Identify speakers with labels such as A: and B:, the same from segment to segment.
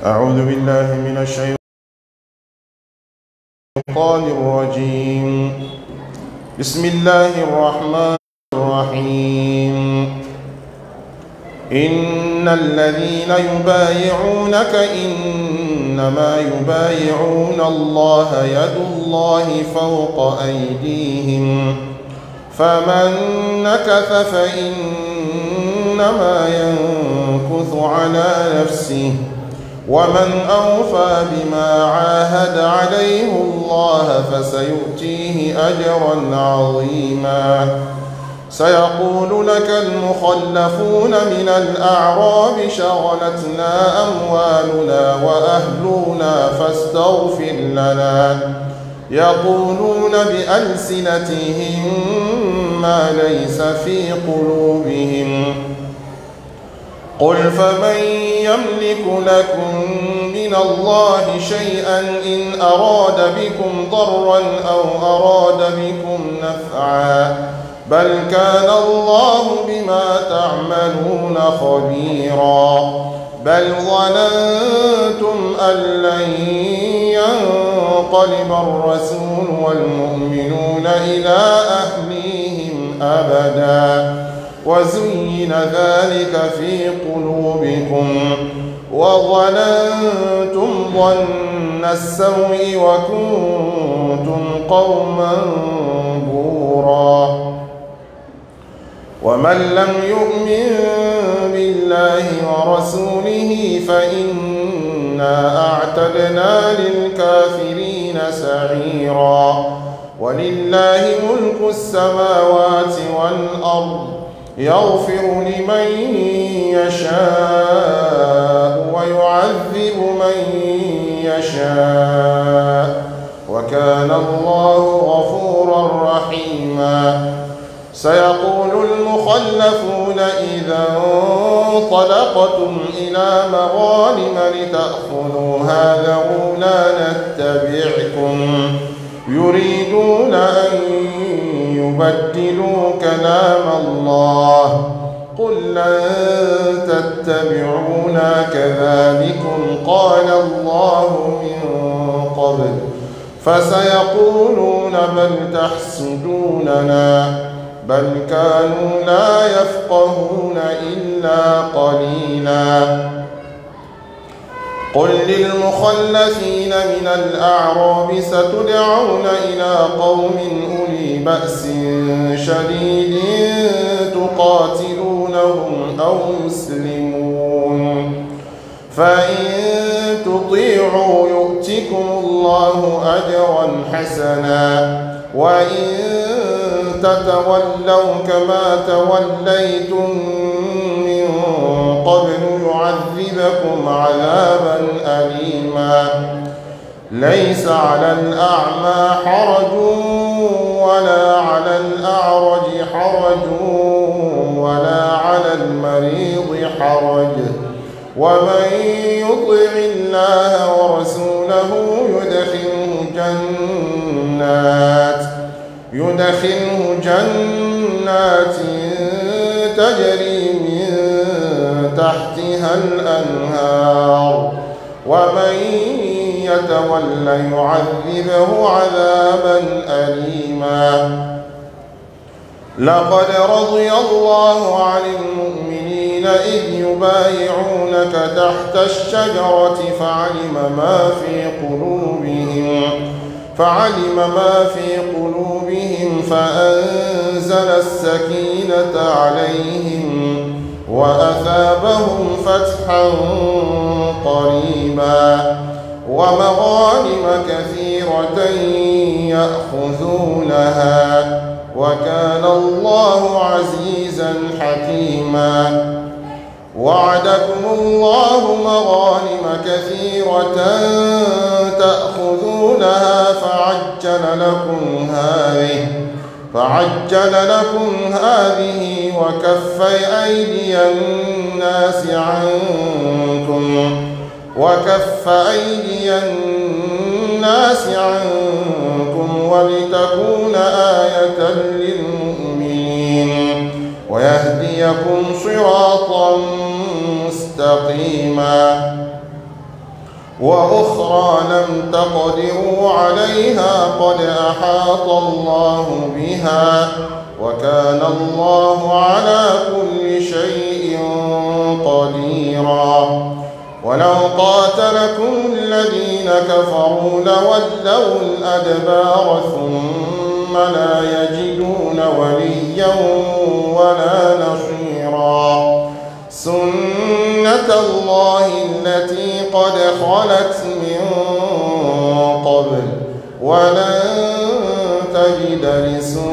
A: أعوذ بالله من الشيطان الرجيم. بسم الله الرحمن الرحيم. إن الذين يبايعونك إنما يبايعون الله يد الله فوق أيديهم فمن نكث فإنما ينكث على نفسه ومن أوفى بما عاهد عليه الله فسيؤتيه أجرا عظيما. سيقول لك المخلفون من الأعراب شغلتنا أموالنا وأهلنا فاستغفر لنا يقولون بألسنتهم ما ليس في قلوبهم قل فمن يملك لكم من الله شيئا إن أراد بكم ضرا أو أراد بكم نفعا بل كان الله بما تعملون خبيرا. بل ظننتم أن لن ينقلب الرسول والمؤمنون إلى أهليهم أبدا وزين ذلك في قلوبكم وظننتم ظن السوء وكنتم قوما بورا. ومن لم يؤمن بالله ورسوله فإنا أعتدنا للكافرين سعيرا. ولله ملك السماوات والأرض يغفر لمن يشاء ويعذب من يشاء وكان الله غفورا رحيما. سيقول المخلفون إذا انطلقتم إلى مغانم لتأخذوها ذرونا نتبعكم يريدون أن يبدلوا كلام الله قل لن تتبعونا كذلكم قال الله من قبل فسيقولون بل تحسدوننا بل كانوا لا يفقهون إلا قليلا. قل للمخلفين من الأعراب ستدعون إلى قوم أولي بأس شديد تقاتلونهم أو يسلمون فإن تطيعوا يؤتكم الله أجرا حسنا وإن تتولوا كما توليتم من قبل يعذبكم عذابا أليما. ليس على الأعمى حرج ولا على الأعرج حرج ولا على المريض حرج ومن يطع الله ورسوله يدخله جنات تجري من تحتها الأنهار ومن يتول يعذبه عذابا أليما. لقد رضي الله عن المؤمنين إذ يبايعونك تحت الشجرة فعلم ما في قلوبهم فأنزل السكينة عليهم وأثابهم فتحا قريبا ومغانم كثيرة يأخذونها وكان الله عزيزا حكيما. وعدكم الله مغانم كثيرة تأخذونها فعجل لكم هذه وكف أيدي الناس عنكم ولتكون آية للمؤمنين ويهديكم صراطا مستقيما. وأخرى لم تقدروا عليها قد أحاط الله بها وكان الله على كل شيء قديرا ولو قاتلكم الذين كفروا لولوا الأدبار ثم لا يجدون وليا ولا نصيرا سنة الله التي قد خلت من قبل ولن تجد لسنة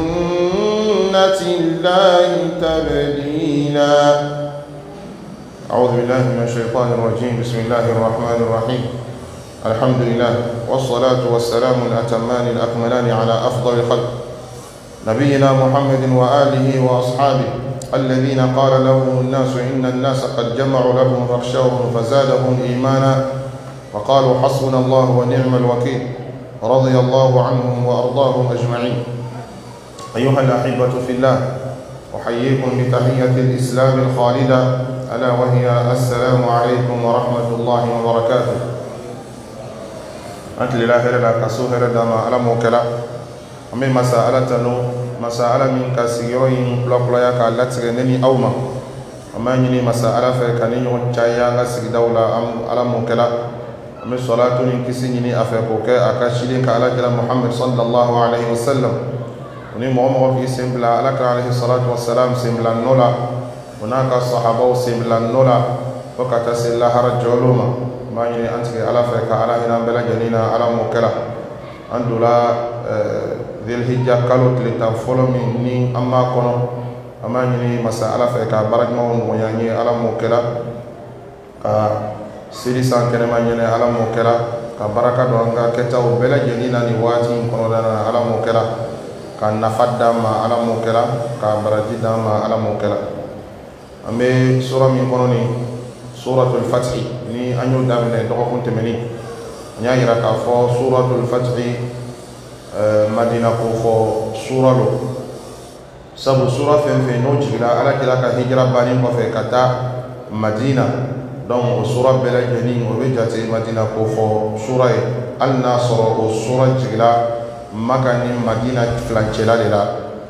A: الله تبديلا. أعوذ بالله من الشيطان الرجيم. بسم الله الرحمن الرحيم. الحمد لله والصلاة والسلام الأتمان الأكملان على أفضل الخلق نبينا محمد وآله وأصحابه الذين قال لهم الناس إن الناس قد جمعوا لهم فاخشوهم فزادهم إيمانا وقالوا حسبنا الله ونعم الوكيل رضي الله عنهم وأرضاهم أجمعين. أيها الأحبة في الله، أحييكم بتحية الإسلام الخالدة ألا وهي السلام عليكم ورحمة الله وبركاته. أنت لله لك سهر دما ألم وكلا أمي مسألة من كسيروين بلا كالتغنني أوما أما يني مسألة فكاني يونشايا غسل دولة ألم وكلا أمي صلاة كسيني أفكوك أكاشيلين كالا محمد صلى الله عليه وسلم وني محمد في سيمبلا لك عليه الصلاة والسلام سيمبلا نولا هناك الصحابة سيمبلا نولا وكتسل الله رجلهما ما يني أنت على فك على هنا بلا جنينا على موكلا عندنا ذي الحجة كالوت لتنفول مني أما كنو أما يني مسألة فك برج مون ويعني على موكلا سيري سان كنما يني على موكلا كبركة دوانغا كتاو بلا جنينا نواتي كنو دانا على موكلا كان نفدا ما على موكلا كبرجي دama على موكلا أمي سورة من كنوني سورة الفتح ni anyo damne doko kunte meni nya yira ka fo suratul fath madina ko fo suralo sabu sura fe no jigila ala kila ka hijra bani ko fe kata madina donc sura bela jeni o be jate madina ko fo sura al nasr o sura jigila makani madina flanchela lela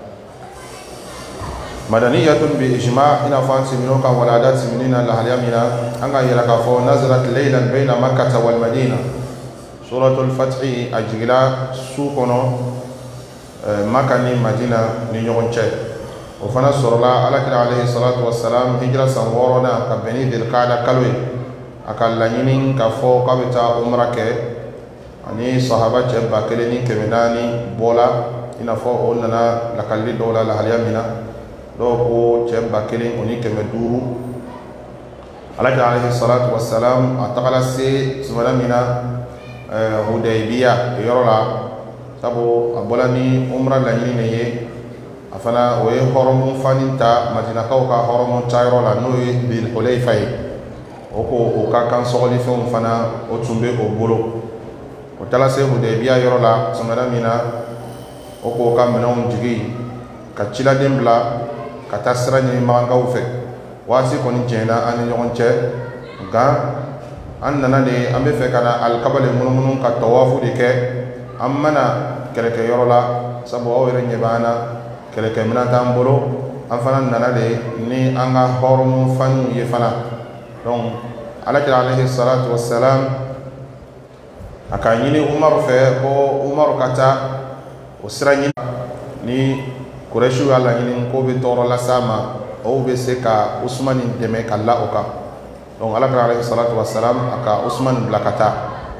A: madaniyatun bi ijma' ina fansi minuka waladat minina lahalyamina anga yalakafo nazarat laylan bayna makkah wal madina suratul fath ajgila sukono makani madina ni nyonche o fana sorla alakira alayhi salatu wassalam hijra sanworona ka beni dil qada kalwe akalla nyinin ka fo kabita umrake ani sahaba che bakeleni kemedani bola ina fo onana lakalli dola lahalyamina doko cemba kelen oni keme duru alaki alayhi salatu wassalam atakala se sumana mina Hudaybiya yorola sabo abola ni umra la nyini ye afana oye horomun faninta madina kawka horomun tayrola no ye bil hulayfa oko o ka kan sogoli fon fana o tumbe o bolo o tala se Hudaybiya yorola sumana mina oko ka menon jigi ka cila dembla kata sira ni mangaw fe wasi koni jena ani ñogon ce ga an nana de ambe fe kana al kabale munun ka tawafu de ke amana keleke yorola sabo awere nyebana keleke mina tambolo afana nana de ni anga horum fanu ye fana donc alakira alayhi salatu wassalam akanyini umar fe ko umar kata o sira ni Quraishu ala ñinin ko be toro la sama o be se ka Usman deme kala oka donc ala alayhi salatu wassalam aka Usman blakata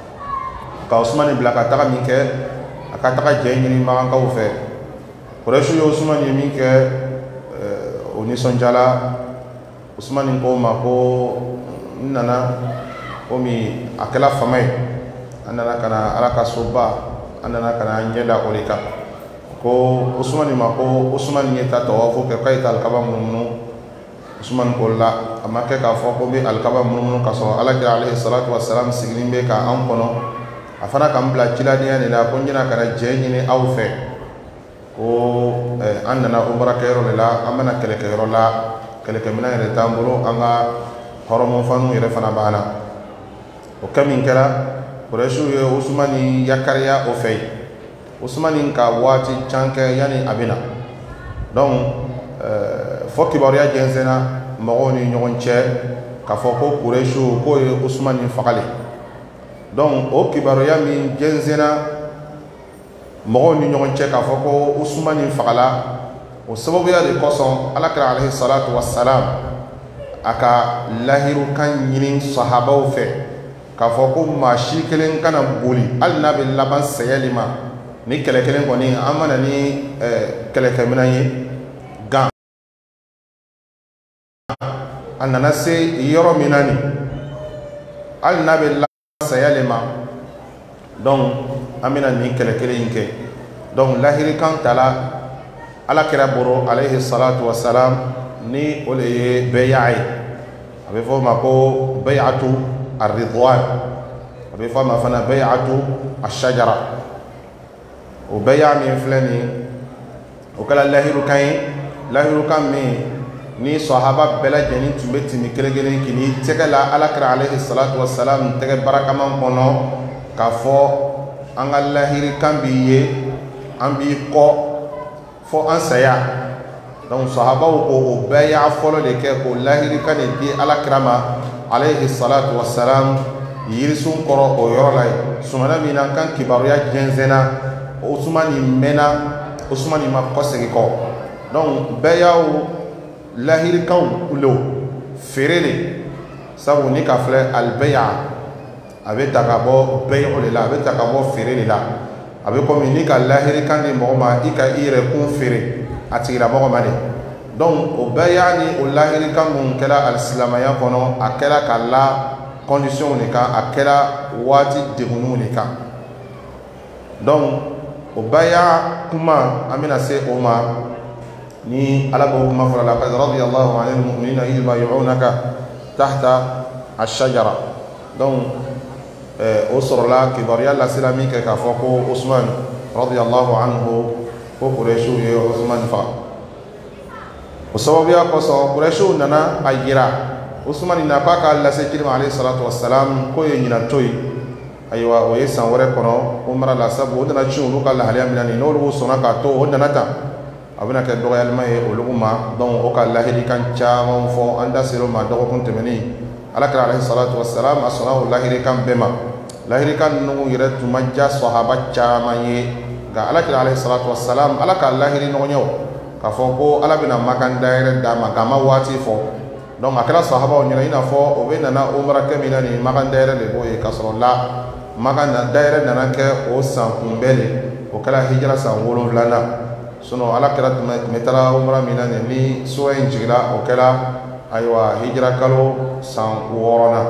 A: ka min ke aka taka je ñini ma ka o fe Quraishu yo Usman min ke oni sonjala Usman ko ma ko nana ko mi akala famay anana kana ala ka soba anana kana nyela olika ko Usman ma ko Usman ni ta tawafu ke kayta al-kaba mununu Usman ko la amma ke ka fo ko be al-kaba mununu ka so ala ki alayhi salatu wassalam signin be ka an kono afana kam bla ciladiya ni la ko njina kana je ni aw fe ko annana umra kayro la amana kele kayro la kele ke mina re tamburo anga horomo fanu ire fana bana وكمن كلا قريشو عثماني يكريا أوفي عثماني كواتي تشانك يعني أبينا دون فوكي باريا جنزنا مغوني نيونشي كفوكو قريشو كوي عثماني فقالي دون أوكي باريا من جنزنا مغوني نيونشي كفوكو عثماني فقالا وسبب يا لقصون عليه الصلاة والسلام أكا لاهيرو كان ينين صحابه في كفوكو ما شيكلين كان بولي النبي اللبان سيالما ni kɛlɛkelen kɔni an mana ni kɛlɛkɛminɛn ye gan a nana se yɔrɔ min na ni hali n'a bɛ sayalen ma donc an bɛna ni kɛlɛkelen in kɛ donc lahirikan tala ala kira boro alayhi salatu wassalam ni o de ye bɛya ye a bɛ fɔ o ma ko bɛyatu ar-ridwan a bɛ fɔ o ma fana bɛyatu ash-shajara o bɛya min filɛ nin o kɛla lahirukan min ni sahaba bɛɛ lajɛlen tun bɛ tɛmɛ kelen-kelen k'i tɛgɛ la alakira alayhi salatu wassalam tɛgɛ barakaman kɔnɔ k'a fɔ an ka lahirikan b'i ye an b'i kɔ fɔ an saya donc sahabaw ko o bɛya fɔlɔ de kɛ o lahirikan de di alakira ma alayhi salatu wassalam yirisun kɔrɔ o yɔrɔ la ye sumana min na kan kibaruya jɛnsɛnna Usmani mena Usmani ma kɔsegi kɔ donc bɛyaw lahirikaw ulo ferele sabu ni ka filɛ albɛya a bɛ ta ka bɔ bɛyaw de la a bɛ ta ka bɔ fere de la a bɛ komi ni ka lahirikan di mɔgɔ ma i ka i yɛrɛ kun feere a tigilamɔgɔ ma de donc o bɛya ni o lahirikan mun kɛra alisilamaya kɔnɔ a kɛra ka la condition de kan a kɛra waati degunnenw de kan donc o baya kuma an bɛna se o ma ni ala b'o kuma fɔlɔ la qad radiyallahu anil mu'minina idh yubayyi'unaka tahta ash-shajara donc o sɔrɔla kibaruya lasela min kɛ k'a fɔ ko Usman radiyallahu anhu ko Qurayshiw ye Usman faga o sababuya kosɔn Qurayshiw nana a yira Usman na k'a ka lase kiri ma alayhi salatu wassalam ko ye ɲina to ye ayiwa o ye san wɛrɛ kɔnɔ umra la sabu o nana cin olu ka lahaliya min na nin n'olu sɔnna k'a to o nana ta a bɛna kɛ dɔgɔyalima ye olu ma donc o ka lahirikan caman fɔ an da ser'o ma dɔgɔkun tɛmɛnen alakira alayhi salatu wassalam a sɔnna o lahirikan bɛɛ ma lahirikan ninnu yɛrɛ tun ma diya sahaba caman ye nka alakira alayhi salatu wassalam ala ka lahiri ɲɔgɔnyew k'a fɔ ko ala bɛna makan dayɛrɛ d'a ma k'a ma waati fɔ donc a kɛra sahabaw ɲɛna i n'a fɔ o bɛ nana umra kɛ min na nin makan dayɛrɛ de b'o ye k'a sɔrɔ la maka na dayɛrɛ nana kɛ o san kunbɛn de o kɛra hijira san 7nan sinon ala kɛra tun bɛ taara umra min na ni sura in jiginra o kɛra ayiwa hijira kalo san 6nan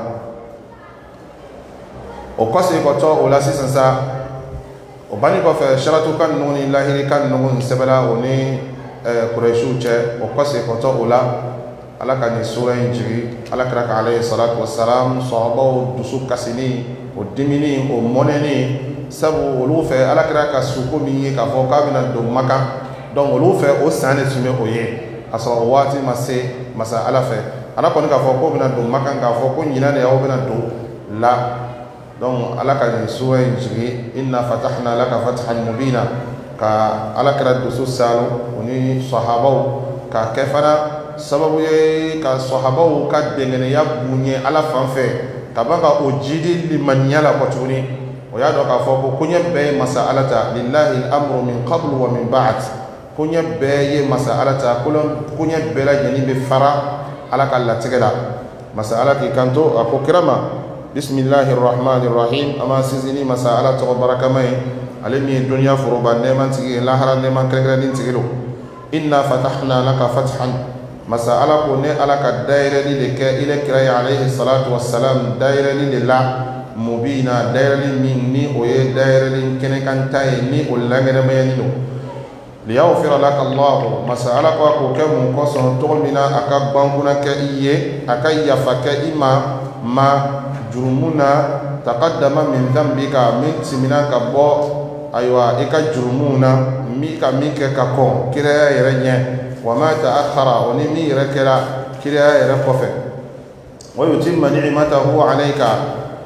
A: o kɔse kɔtɔ o la sisan sa o banni kɔfɛ saratukan ninnu ni lahirikan ninnu sɛbɛnna o ni Qurayshiw cɛ o kɔse kɔtɔ o la ala ka nin sura in jigi ala kɛra ka alayhi salatu wassalam sahabaw dusu kasini o dimini o mɔnɛni sabu olu fɛ ala kɛra ka suko min ye k'a fɔ k'a bɛna don Maka donc olu fɛ o san de tun bɛ o ye a sɔrɔ o waati ma se masa ala fɛ ala kɔni k'a fɔ ko bɛna don Maka k'a fɔ ko ɲinan de aw bɛna don la donc ala ka nin sura in jigi inna fatahna laka fathan mubina ka ala kɛra dusu salo o ni sahabaw ka kɛ fana sababu ye ka sahabaw ka dɛngɛniya bonya ala fan fɛ ka ban ka o jidi limaniya la kɔ tuguni o y'a dɔn k'a fɔ ko koɲɛ bɛɛ ye masa ala ta lillahi al-amru min qablu wa min ba'd koɲɛ bɛɛ ye masa ala ta koɲɛ bɛɛ lajɛlen bɛ fara ala ka latigɛ la masa ala k'i kanto a ko kira ma bismillahir rahmanir rahim a ma sinsinni masa ala tɔgɔ barakama ye ale min ye duniya foroba nɛɛma tigi ye lahara nɛɛma kɛrɛnkɛrɛnnin tigi lo inna fatahna laka fathan masa ala ko ne ala ka dayɛrɛli de kɛ ile kira ye alayhi salatu wassalam dayɛrɛli de la mubina dayɛrɛli min ni o ye dayɛrɛli kɛnɛkanta ye ni o laŋɛnɛmayani do liyaghfira laka allahu masa ala ko a k'o kɛ mun kɔsɔn cogo min na a ka bankuna kɛ i ye a ka yafa kɛ i ma jurumu na taqaddama min dhanbika min tɛmɛna ka bɔ ayiwa i ka jurumu na min ka min kɛ ka kɔn kiraya yɛrɛ ɲɛ wa ma ta'akhkhara o ni min yɛrɛ kɛra kiraya yɛrɛ kɔfɛ wa yutimma ni'matahu alayka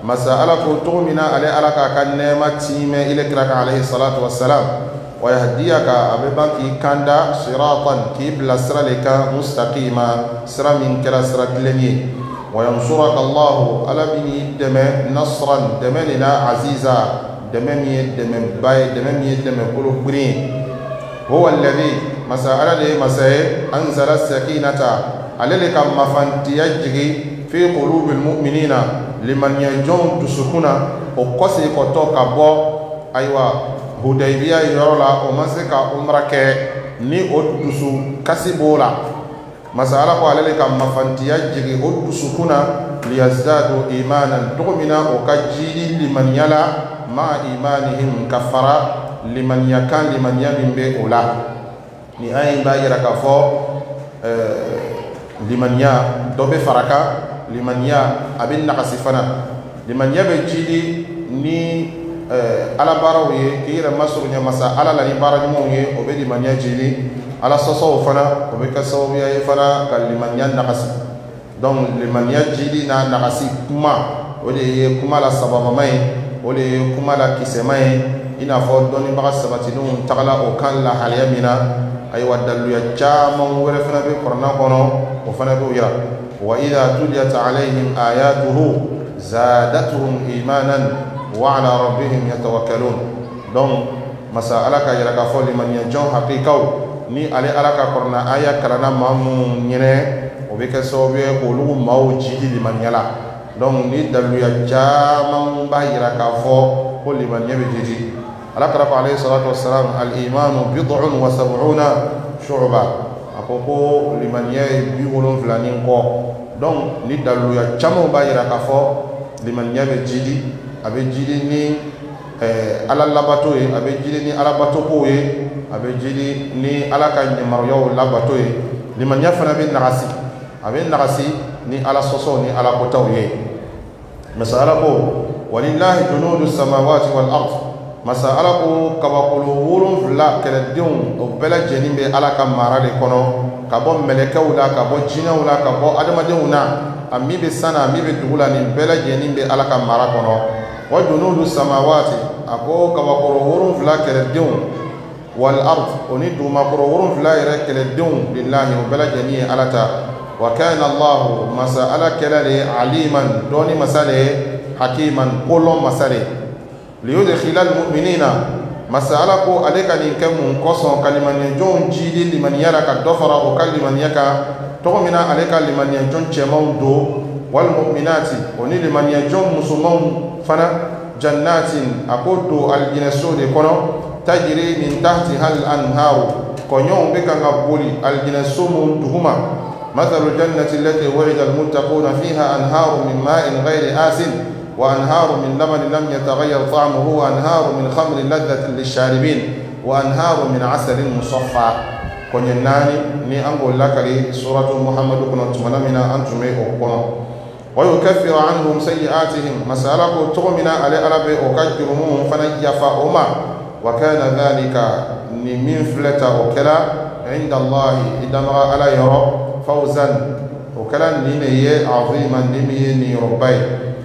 A: مسألة تؤمن على ألك كنما تيمة إلى كرك عليه الصلاة والسلام ويهديك أبيبان كي كندا صراطا كي بلا سر لك مستقيما سر من كلا سر كلني وينصرك الله على بني دم نصرا دمنا عزيزا دمني دم باي دمني دم قلوب برين هو الذي مسألة مسألة أنزل السكينة على لك مفانتيجي في قلوب المؤمنين لمن يجون تسكنا وقصي كتوك بو أيوة هدايبيا يرولا ومسك عمرك ni odusu kasibola masala ko alele kam mafantiya jigi odusu kuna liyazdadu imanan tu'mina o kajili liman yala ma imanihim kafara liman yakan liman yambe ula ni ay bayira ka fo liman ya dobe faraka liman ya abin nakasifana liman ya be jili ni ala baraw ye kira masur nya masa ala la ni bara mo ye o be liman ya jili ala soso fana o be kaso ya fana kal liman ya nakasi donc liman ya jili na nakasi kuma o de ye kuma la sababa mai o de ye kuma la kisemai ina fo doni baga sabati dum tagala o kan la haliya mina ay wadalu ya jama wala fana be qur'an kono o fana be yira wa idha tuliyat alaihim ayatuhu zadatuhum imanan wa ala rabbihim yatawakkalun donc masala ka yira ka fo liman yajon haqiqaw ni ale alaka qur'an aya kalana mamu nyene o be ka sobe ko lu maw jidi liman yala donc ni dalu ya jama ba yira ka fo ko liman yabe jidi alaka rafa alayhi salatu wassalam al iman bid'un wa sab'una shu'ba akoko liman yabe bi wolon vlanin ko donc ni dalu ya chamo ba yira ka fo liman yabe jidi abe jidi ni ala labato ye abe jidi ni ala bato ko ye abe jidi ni ala ka nyamaruyo labato ye liman ya fana be nagasi abe nagasi ni ala soso ni ala kotaw ye masala ko walillahi junudus samawati wal ard masala ko kabakulu wurun fla kala deun o bela jeni be ala ka mara le kono ka bo melekaw la ka bo jinaw la ka bo adamadenw na ami be sana ami be dugula ni bela jeni be ala ka mara kono wa junudu samawati ako kabakuru wurun fla kala deun wal ard oni duma kuru wurun fla ira kala deun lillahi wa bela jeni alata wa kana allah masala kala li aliman doni masale hakiman kolon masale liyudkhila almu'minina masala ko aleka ni kamun koson kaliman jon jidi liman yara ka dofara o kaliman yaka to mina aleka liman jon chemon do wal mu'minati oni liman jon musumon fana jannatin akodo aljinaso de kono tajri min tahti hal anharu konyon be kan abuli aljinaso mun duhuma mathalu jannati allati wa'ida almuttaquna fiha anharu min ma'in ghairi asin وأنهار من لبن لم يتغير طعمه وأنهار من خمر لذة للشاربين وأنهار من عسل مصفى كونيناني ني أنقول لك سورة محمد كنا تمنمنا أنتم أقونا ويكفر عنهم سيئاتهم مسألة تغمنا على أربي أكجرهم فنجفأهما وكان ذلك من فلة وكلا عند الله إذا ما على يرى فوزا وكلا نيني عظيما نيني ربي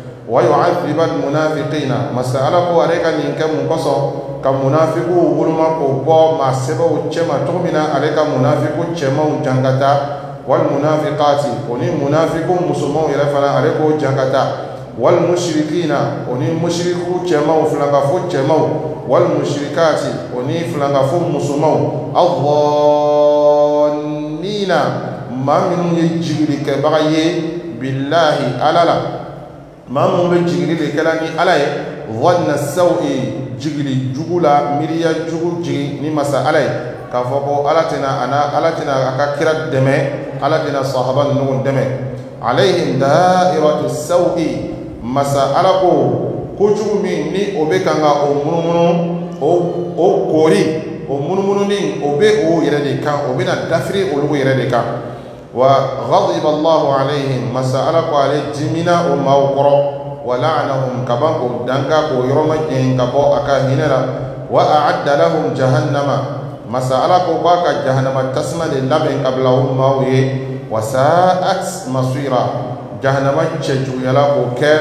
A: ويعذب المنافقين مسألة عليك أن كم قصة كمنافقو ولما كوبا مع سبب الجمع تؤمنا عليك منافق الجمع جنكتا والمنافقات وني منافق مسلمون يرفنا عليك جنكتا والمشركين وني مشرك جمع فلانغفو جمع والمشركات وني فلانغفو مسلمون الظانين ما من يجري كبغي بالله ألالا ما من جيغري لكلاني على ظن السوء جيغري جوغلا ميريا جوغ جي ني مسا علي كفوكو علاتنا انا علاتنا اكاكرا دمي علاتنا صحابه نون دمي عليهم دائره السوء مسا علكو كوجو مي ني اوبكانغا او منومنو او كوري او منومنو ني اوبي او يريدي كان اوبينا دافري او لو يريدي كان وغضب الله عليهم مسألة على جمينا وما وقرأ ولعنهم كبان دانكا ويرمى كبو أكاهننا وأعد لهم جهنم مسألة باكا جهنم تسمى للبن قبلهم موي وساءت مصيرا جهنم تشجو يلاقو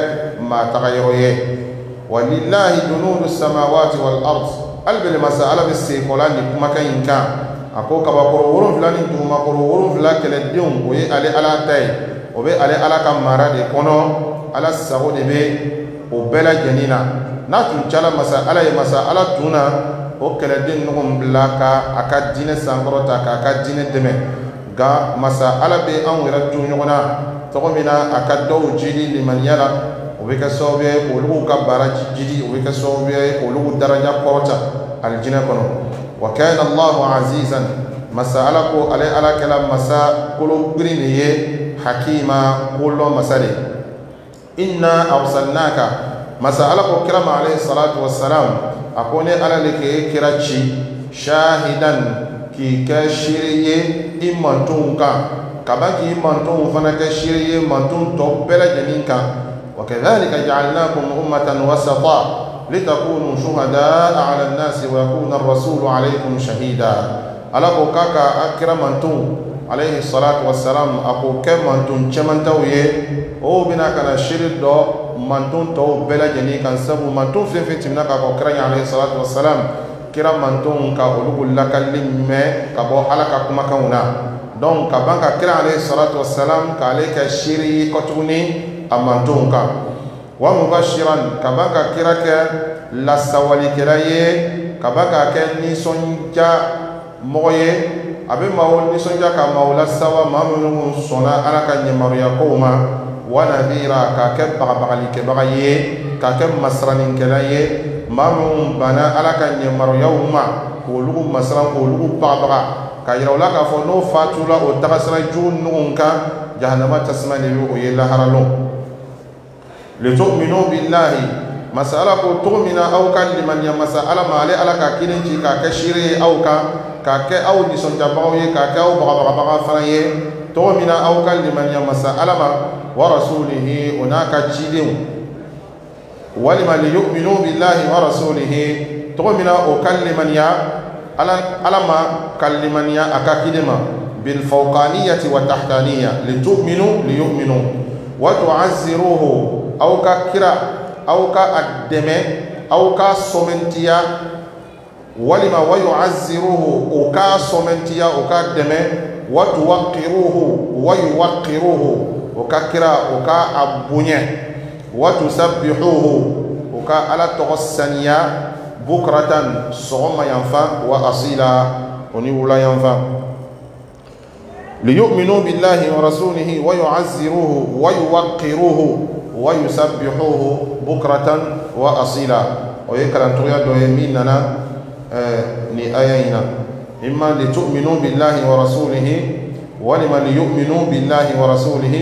A: ما تغيره ولله جنود السماوات والأرض البل مسألة بالسيكولان لكما كان كان أكو كبakoro wolonfila ni dugumakoro wolonfila kɛlɛdenw o ye ale ala ta ye o bɛ ale ala ka mara de kɔnɔ ala sago de bɛ o bɛɛ lajɛlen na n'a tun cala masa ala ye masa ala tun na o kɛlɛden ɲɔgɔn bila ka a ka diinɛ sankɔrɔta k'a ka diinɛ dɛmɛ nka masa ala bɛ anw yɛrɛ to ɲɔgɔn na tɔgɔ min na a ka dɔw jidi limaniya la o bɛ kɛ sababu ye k'olu ka baara jidi o bɛ kɛ sababu ye k'olu daraja kɔrɔta alijinɛ kɔnɔ وكان الله عزيزا مسألة على على كلام مسا كل غرينيه حكيما كل مسألة إنا أرسلناك مسألة كرام عليه الصلاة والسلام أكون على لك كراتشي شاهدا كي كشري إمانتونك كما كي إمانتون فنك شري إمانتون تقبل جنينك وكذلك جعلناكم أمة وسطا لتكونوا شهداء على الناس ويكون الرسول عليكم شهيدا على كاكا أكرمنتم عليه الصلاة والسلام أكو كمنتم شمنتوي أو بنا كان شرد دو منتم تو بلا جني كان سبو منتم في تمنا كاكو كرني عليه الصلاة والسلام كرمنتم كأولو لك لما كبو على كاكما كونا دون كبانك كرا عليه الصلاة والسلام كاليك شري كتوني أمنتم كا ومبشرا كباك كراك لا سوالي كراي كباك كني سونجا موي ابي ماول ني سونجا كماولا سوا مامنو سونا انا كان يمريا كوما ونذيرا كاك بغبغلي كبغي كاك مسرن كلاي مامون بنا انا كان يمريا وما ولو مسرن ولو بغبغا كايرولا كفونو فاتولا او تغسر جون نونكا جهنم تسمعني ويلا هرلو لتؤمنوا بالله مسألة تؤمن أو كان لمن يمسألة ما عليه على كاكينتي كاكشيري أو كاك أو نسون جباوي كاك أو بغبغبغ فريه تؤمن أو كان لمن يمسألة ما ورسوله هناك جيدين ولمن يؤمنوا بالله ورسوله تؤمن أو كان لمن يا على ما كان لمن يا أكاكيدما بالفوقانية والتحتانية لتؤمنوا ليؤمنوا وتعزروه أو ككرا أو كأدمة أو كسومنتيا ولما ويعزروه أو كسومنتيا أو كأدمة وتوقروه ويوقروه وككرا أو كأبونية وتسبحوه أو كألا تغسنيا بكرة صوم ينفع وأصيلا ونولا ينفع ليؤمنوا بالله ورسوله ويعزروه ويوقروه ويسبحوه بكرة وأصيلا ويكرن تغير دويميننا لآيينا إما لتؤمنوا بالله ورسوله ولما ليؤمنوا بالله ورسوله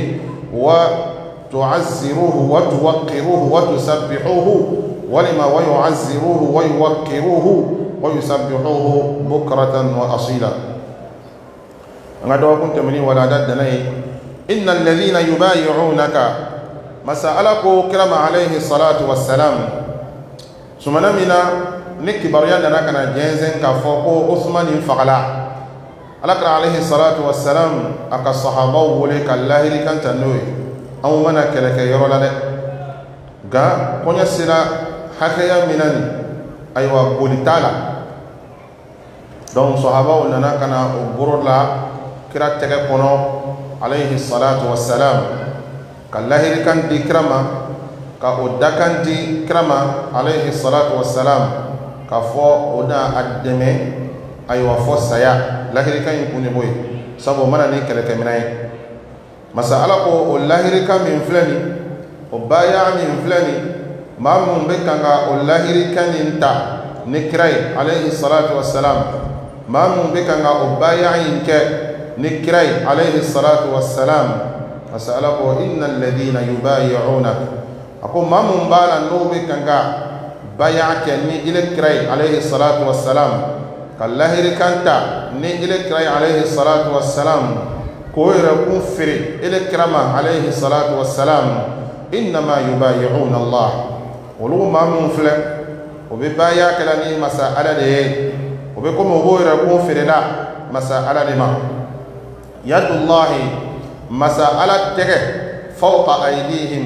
A: وتعزروه وتوقروه وتسبحوه ولما ويعزروه ويوقروه ويسبحوه بكرة وأصيلا ngado kun tamani wala dadnai innal ladhina yubay'unaka mas'alako kirama alayhi salatu wassalam sumana mina nikibariya dana kana jenzen ka foko Uthman faqala alakra alayhi salatu wassalam aka sahaba wole kallahi kan tanoi aw mana keleke yorola de ga konya sila hakaya minani aywa bolitala don sahaba wala kana uborola kira tege kono alayhi salatu wassalam kallahiri kan di krama ka odakan di krama alayhi salatu wassalam ka fo oda addeme aywa fo saya lahiri kan kuni boy sabo mana ni kele keminay masala ko lahiri kan min flani o baya min flani mamun bekanga o lahiri kan inta ni kray alayhi salatu wassalam mamun bekanga o baya inke نكري عليه الصلاة والسلام مسألة إن الذين يبايعونك أقول ما مبالا نوبي كنغا بايعك ني إلكري عليه الصلاة والسلام كالله ركانتا ني إلكري عليه الصلاة والسلام كوير كفري إلكرما عليه الصلاة والسلام إنما يبايعون الله ولو ما منفلق وببايعك لني مسألة دي وبكم غير كفري لا مسألة لما يد الله مسألة تك فوق أيديهم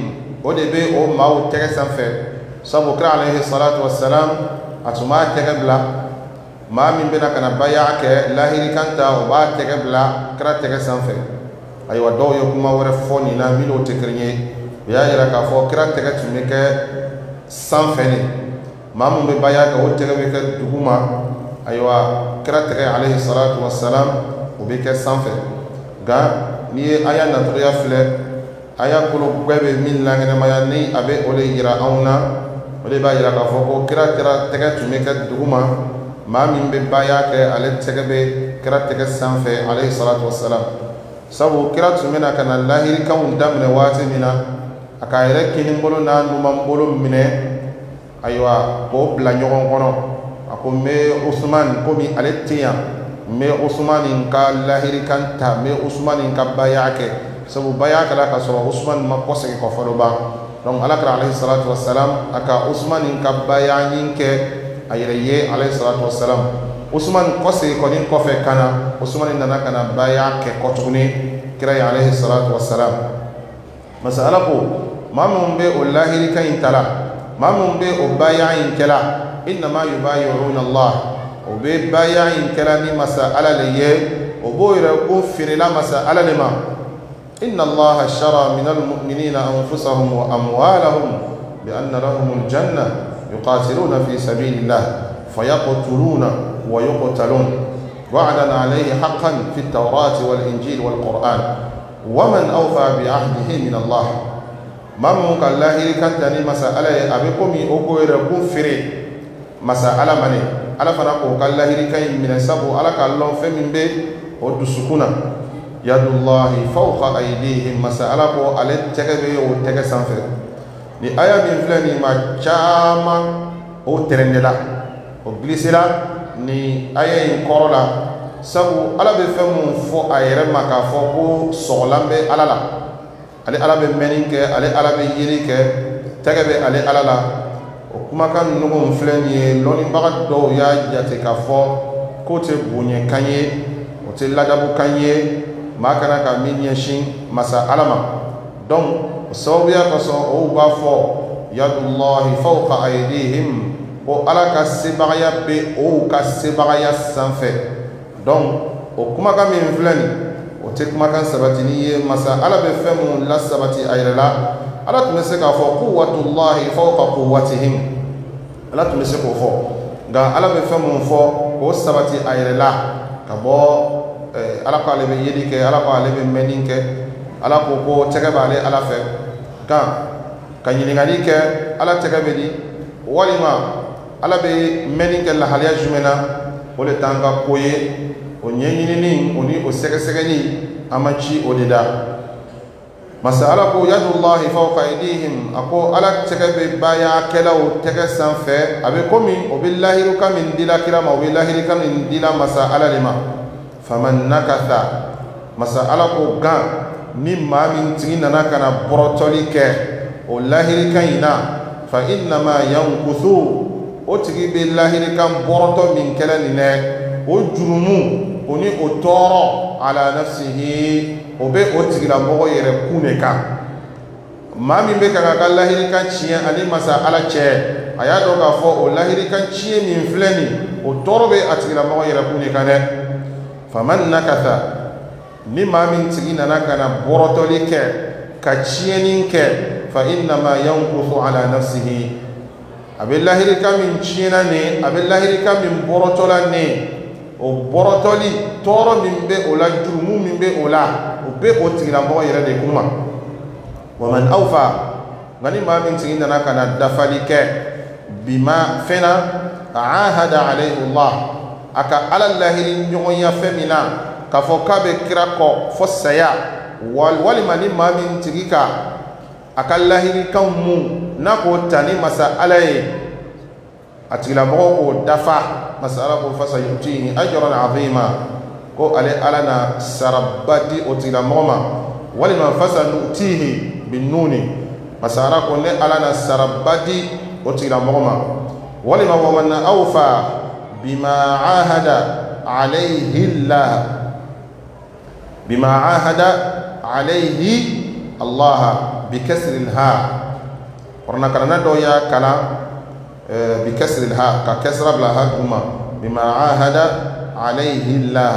A: ODB o mau tege sanfe sabu kira alayhi salatu wassalam atuma tege bla ma min bena kana baya ke lahiri kanta o ba tege bla kira tege sanfe aywa do yo kuma wore foni na milo tekrenye ya ira ka fo kira tege tumike sanfe ni ma mun be baya ka o tege be ke duguma aywa kira tege alayhi salatu wassalam o be ke sanfe ga ni aya na to ya fle aya kulo gwebe min langene maya ni abe ole yira auna ole ba yira ka foko kira tege tumike duguma ma min be baya ke ale tege be kira tege sanfe alayhi salatu wassalam sabu kira tumena kana lahiri kan damne wati mina aka ire kinin bolo na numa bolo mine aywa ko bla nyogon kono ako me Usman ko mi ale tiya me Usman ka lahiri kan ta me Usman ka baya ke sabu baya kala ka so Usman ma ko se ko falo ba donc alakra alayhi salatu wassalam aka Usman ka baya nyinke ayreye alayhi salatu wassalam Usman ko se ko nin ko fe kana Usman nana kana baya ke ko tuguni kira alayhi salatu wassalam masala ko mamun be wallahi kan tala mamun be o baya in kala inma yubayiruna Allah o be baya in kala ni masala leye o boyra ko firila masala lema إن الله اشترى من المؤمنين أنفسهم وأموالهم بأن لهم الجنة يقاتلون في سبيل الله فيقتلون ويقتلون وعدا عليه حقا في التوراة والإنجيل والقرآن ومن أوفى بعهده من الله من ممكن الله كانتني مسألة أبيكم أقويركم فري مسألة مني ألا فنقول كالله كان من السبو ألا كالله فمن بي ودسكونا يد الله فوق أيديهم مسألة على تكبي وتكسنفر لآية من فلان ما جاما أو ترندلا أو بليسلا ni آية كورولا سبو على بفهم فو آية ما كفوكو سولامبي على لا على بمنيك على بيجيك تكبي على لا وكما كان نقول فلان لوني بعد دو يا جاتكافو كوتي بوني كاني وتلادابو كاني makana ka min yashin masa alama donc sawiya ko so o ba fo yadullahi fawqa aydihim o ala ka sibaya be o ka sibaya sanfe donc o kuma ka min flani o te kuma kan sabatini ye masa ala be femu la sabati ayrala ala tun se ka fo quwwatullahi fawqa quwwatihim ala tun se ko fo ga ala be femu fo o sabati ayrala ka bo ala ko ale be yedi ke ala ko ale be menin ke ala ko ko tege bale ala fe kan nyingali ke ala tege be di walima ala be menin ke la haliya jumena o le tanga koye o nyenyini ni oni o sege sege ni amachi o dida masala ko yadullahi fawqa aydihim ako ala tege be baya kela o tege sanfe abe komi o billahi rukamin dila kirama o billahi rukamin dila masa ala lima faman nakatha masala ko gan ni ma min tigi nana kana borotoli ke o lahiri kan ina fa inna ma yankuthu o tigi be lahiri kan boroto min kala ni ne o jurumu oni o toro ala nafsihi o be o tigi la mogo yere kune kan ma min be kan ka lahiri kan ciye ani masa ala che aya do ka fo o lahiri kan ciye min fleni o toro be atigi la mogo yere kune kan ne faman nakatha ni ma min tigi nana kana borotoli ke ka ciyenin ke fa innama yankuthu ala nafsihi abe lahiri ka min ciyena ne abe lahiri ka min borotola ne o borotoli toro min be o la jurumu min be o la o be o tigila mɔgɔ yɛrɛ de kuma waman awfa ngani ma min tigi nana kana dafali ke bima fena ahada alayhi Allah aka ala lahiri ɲɔgɔnya fɛn min na k'a fɔ k'a bɛ kira kɔ fo saya walima ni maa min tigi ka a ka lahiri kan mun n'a k'o ta ni masa ala ye a tigilamɔgɔ k'o dafa masa ala k'o fasa yutihi ajran azima ko ale ala na saraba di o tigilamɔgɔ ma walima fasa nutihi bin nuni masa ala ko ne ala na saraba di o tigilamɔgɔ ma walima waman awfa بما عاهد عليه الله بما عاهد عليه الله بكسر الهاء ورنا كنا دو يا كلا بكسر الهاء ككسر بلا هاء بما عاهد عليه الله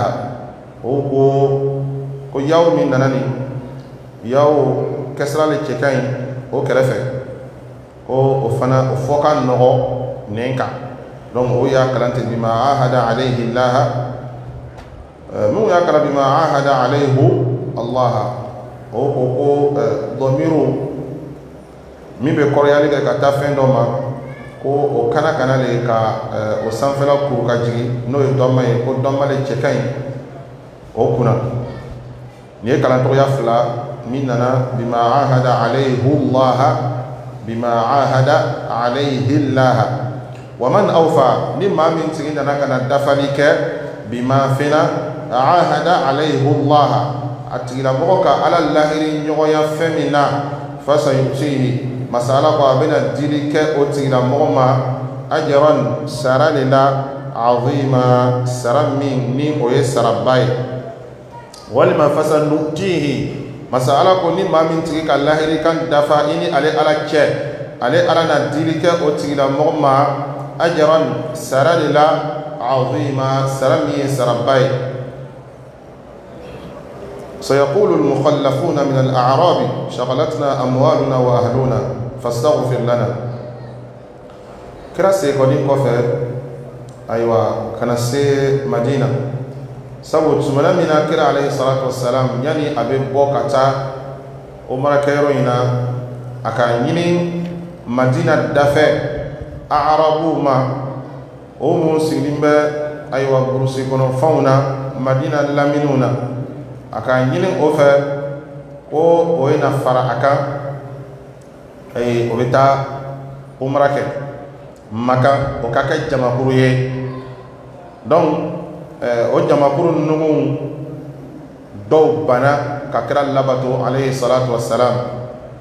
A: ko yaw min nanani yaw kesra le chekain o kerefe o fana o foka no nenka donc o ya kalante bima ahada alayhi allah mu ya kala bima ahada alayhi allah o domiru mi be koryali ka ta fendo ma ko o kana le ka o sanfela ku ka jigi no e doma e ko doma le chekain o kuna ni kala to ya fla minana bima ahada alayhi allah bima ahada alayhi allah wa man awfa mimma min tigina kana dafalika bima fina ahada alayhi allah atila boka ala lahiri nyoya femina fasayuti masala ko abena dilike o tigina moma ajran saralila azima saramin ni o yesarabai walima fasa nutihi masala ko ni mamin tigi ka lahiri kan dafa ini ale ala che ale ala na dilike o tigi la mogma ajran saralila azima sarami sarabai سيقول المخلفون من الأعراب شغلتنا أموالنا وأهلنا فاستغفر لنا كراسي قديم كفر أيوة كنسي مدينة sabu tumana mina kira alayhi salatu wassalam yani abe bokata umra kayro ina aka nyini madina dafe arabu ma o mu silimbe aywa burusi kono fauna madina laminuna aka nyini ofe o ina fara aka ay obita umra ke maka o kaka jama buruye donc o jamakuru nugu dɔw bana ka kira labato alayhi salatu wassalam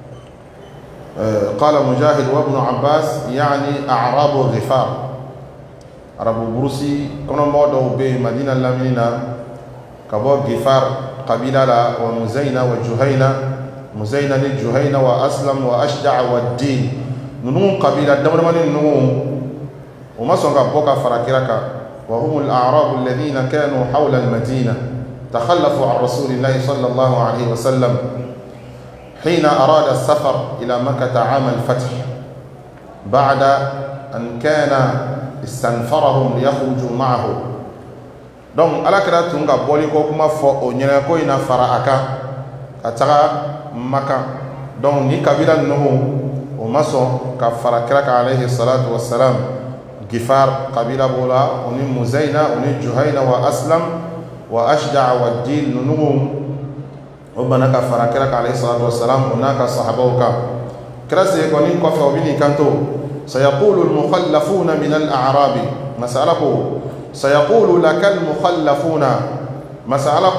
A: qala mujahid wa ibn abbas yani a'rabu ghifar arabu burusi kono modo be madina lamina kabo ghifar qabila la wa muzaina wa juhayna muzaina ni juhayna wa aslam wa ashja' wa din nunu qabila damani nunu o masonga boka farakiraka وهم الأعراب الذين كانوا حول المدينة تخلفوا عن رسول الله صلى الله عليه وسلم حين أراد السفر إلى مكة عام الفتح بعد أن كان استنفرهم ليخرجوا معه donc ala kira tunga boli ko kuma fo o nyina ko ina fara aka ataga maka donc ni kabila no o maso ka fara kira ka alayhi salatu wassalam غفار قبيلة بولا وني مزينة وني جهينة وأسلم وأشجع والدين ننوم وبنك فركرك عليه الصلاة والسلام هناك صحابوك كراسي يقولين كفى وبني كانتو سيقول المخلفون من الأعراب مسألة سيقول لك المخلفون مسألة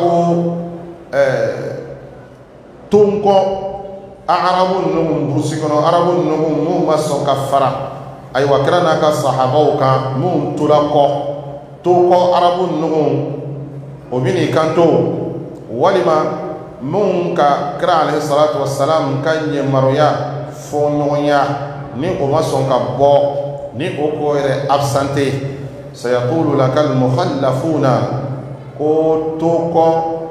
A: تنكو أعرب النوم برسكنا أعرب النوم مو مسو كفرة aywa kira n'a ka sahabaw kan mun tora to kɔ arabu ninnu o bɛ n'i kanto walima mun ka kira alayhi salatu wassalam ka ɲɛmaroya fɔɲɔgɔnya ni o ma sɔn ka bɔ ni o ko yɛrɛ absente sayaqulu laka al-mukhallafuna ko to kɔ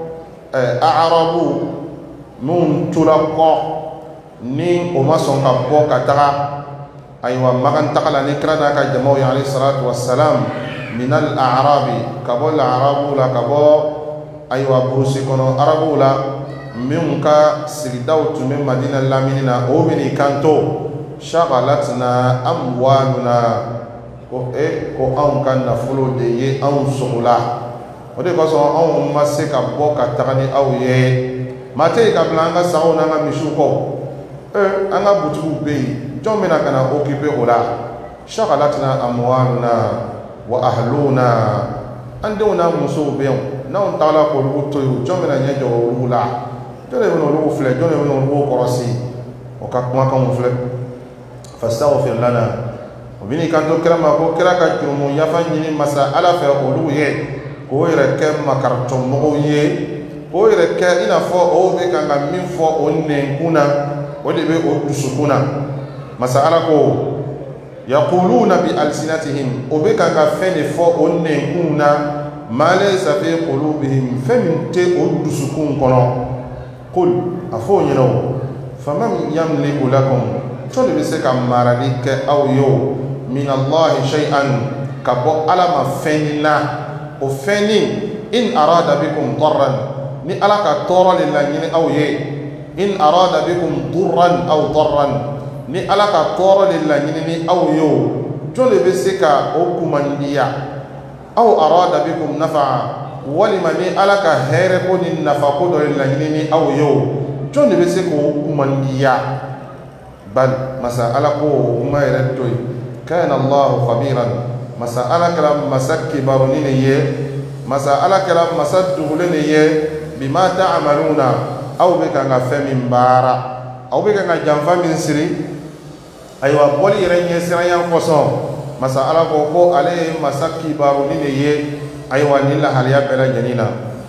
A: arabu mun tora kɔ ni o ma sɔn ka bɔ ka taga aywa magan takala ni kira n'a ka jamaw ye alayhi salatu wassalam min al-a'rabi ka bɔ arabu la ka bɔ aywa burusi kɔnɔ arabu la min ka sigidaw tun bɛ madina lamini na o bɛ n'i kanto shaghalatna amwaluna ko ko anw ka nafolo de ye anw sɔgɔla o de kosɔn anw ma se ka bɔ ka taga ni aw ye maa tɛ yen ka bila an ka sagaw n'an ka misiw kɔ an ka butigiw bɛ yen jɔn bɛna ka na occupé o la shaghalatna amwaluna wa ahluna an denw n'a musow bɛ yen n'anw tagala k'olu to yen jɔn bɛna ɲɛ jɔ olu la jɔn de bɛna olu filɛ jɔn de bɛna olu kɔrɔsi o ka kumakanw filɛ fastaghfir lana o bɛ n'i kanto kira ma ko kira ka jurumu yafa ɲini masa ala fɛ olu ye k'o yɛrɛ kɛ makaritɔmɔgɔw ye k'o yɛrɛ kɛ i n'a fɔ o bɛ kan ka min fɔ o nɛnkun na o de bɛ o dusukun na masala ko yaquluna bi alsinatihim ubika ka fene fo onne kuna ma laysa fi qulubihim faminte udusukun kono qul afo nyino faman yamliku lakum to be se kam maradi ke aw yo min Allah shay'an kabo ala ma fenina o feni in arada bikum darran ni ala ka toro lillahi aw ye in arada bikum durran aw darran ni ala ka toro lillahi ni aw yo to be se ka o kumandiya aw arada bikum nafa'a walima ni ala ka here ko ni nafaqo do lillahi ni aw yo to be se ko kumandiya bal masala ko kuma iratoi kana Allah khabiran masala kalam masakki barunine ye masala kalam masaddulene ye bima ta'maluna aw be kanga femin bara aw be kanga jamfa min siri aywa boli renye sirayan koso masala ko ale masakki barunine ye aywa lilla haliya bela janina